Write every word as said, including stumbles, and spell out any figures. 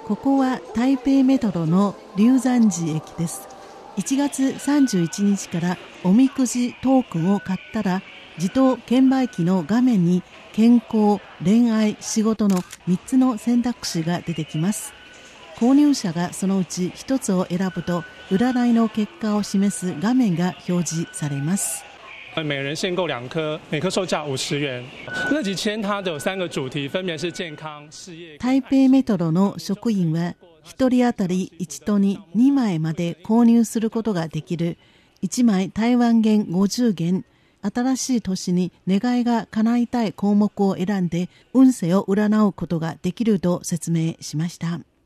ここは台北メトロの龍山寺駅です。いちがつさんじゅういちにちからおみくじトークンを買ったら、自動券売機の画面に健康、恋愛、仕事のみっつの選択肢が出てきます。購入者がそのうちひとつを選ぶと、占いの結果を示す画面が表示されます。 每人限购两颗，每颗售价五十元。那几千它的有三个主題，分別是健康、事業。 台北メトロの職員は、ひとり当たりいちとににまいまで購入することができる。いちまい台湾元ごじゅうげん。新しい年に願いが叶いたい項目を選んで運勢を占うことができると説明しました。